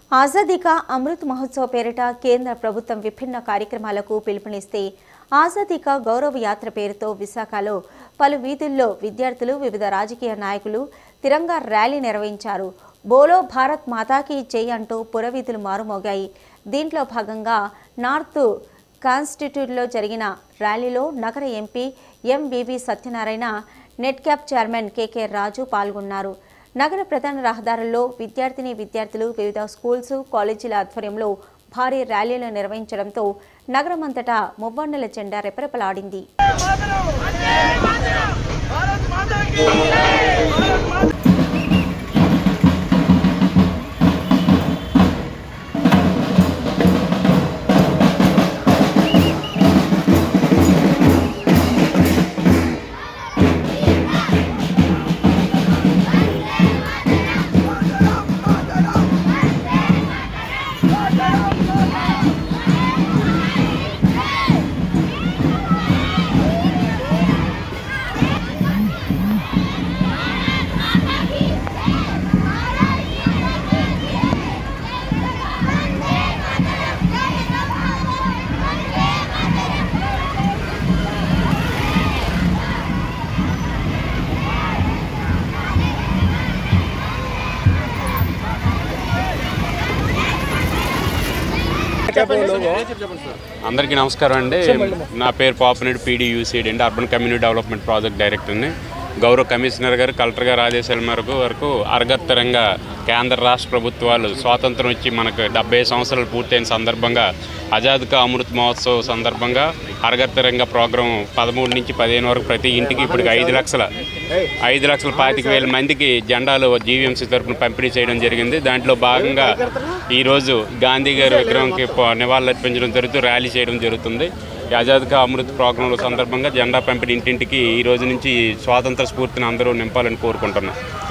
ఆజాదీ కా అమృత్ మహోత్సవ్ పేరిట కేంద్ర ప్రభుత్వం విభిన్న కార్యక్రమాలకు పిలుపునిస్తే ఆజాదీ కా గౌరవ యాత్ర పేరుతో విశాఖలో పలు వీధుల్లో విద్యార్థులు వివిధ రాజకీయ నాయకులు తిరంగా ర్యాలీ నిర్వహించారు. బోలో భారత్ మాతాకి జై అంటూ పురవీధులు మారుమోగాయి. దీంట్లో భాగంగా నార్త్ కాన్స్టిట్యూట్లో జరిగిన ర్యాలీలో నగర MP MVV Satyanarayana, net cap chairman KK Raju పాల్గొన్నారు. నగర ప్రధాన రహదారుల్లో విద్యార్థులు వివిధ స్కూల్స్, కాలేజీల ఆధ్వర్యంలో భారీ ర్యాలీలు నిర్వహించడంతో నగరమంతటా మువ్వన్నెల జెండా రెపరెపలాడింది. అందరికీ నమస్కారం అండి. నా పేరు పాపనేడు పీడీయూసీడీ అండి, అర్బన్ కమ్యూనిటీ డెవలప్మెంట్ ప్రాజెక్ట్ డైరెక్టర్ని. గౌరవ కమిషనర్ గారు, కలెక్టర్ గారు ఆదేశాల వరకు అరగత్తరంగా కేంద్ర రాష్ట్ర ప్రభుత్వాలు స్వాతంత్రం వచ్చి మనకు 70 సంవత్సరాలు పూర్తయిన సందర్భంగా ఆజాదీ కా అమృత్ మహోత్సవ్ సందర్భంగా అరగత్తరంగా ప్రోగ్రాం 13 నుంచి 15 వరకు ప్రతి ఇంటికి ఇప్పటికి 5,25,000 మందికి జెండాలు జీవీఎంసీ తరఫున పంపిణీ చేయడం జరిగింది. దాంట్లో భాగంగా ఈరోజు గాంధీ గారి విగ్రహంకి నివాళులర్పించడం జరుగుతూ ర్యాలీ చేయడం జరుగుతుంది. ఆజాదీ కా అమృత్ ప్రోగ్రాంల సందర్భంగా జెండా పంపిణీ ఇంటింటికి ఈ రోజు నుంచి స్వాతంత్ర స్ఫూర్తిని అందరూ నింపాలని కోరుకుంటున్నాం.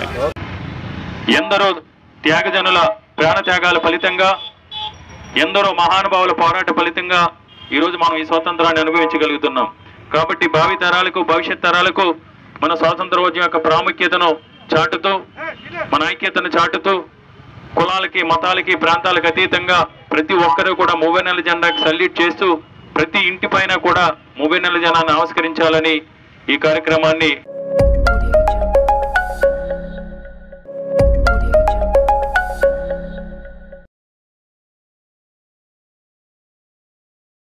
ఎందరో త్యాగజనుల ప్రాణత్యాగాల ఫలితంగా, ఎందరో మహానుభావుల పోరాట ఫలితంగా ఈరోజు మనం ఈ స్వాతంత్రాన్ని అనుభవించగలుగుతున్నాం. కాబట్టి భావి తరాలకు, భవిష్యత్ తరాలకు మన స్వాతంత్రోద్యమ యొక్క ప్రాముఖ్యతను చాటుతూ, మన ఐక్యతను చాటుతూ, కులాలకి, మతాలకి, ప్రాంతాలకు అతీతంగా ప్రతి ఒక్కరూ కూడా మువ్వన్నెల జెండాకి సల్యూట్ చేస్తూ ప్రతి ఇంటి పైన కూడా మువ్వన్నెల జెండాను ఆవిష్కరించాలని ఈ కార్యక్రమాన్ని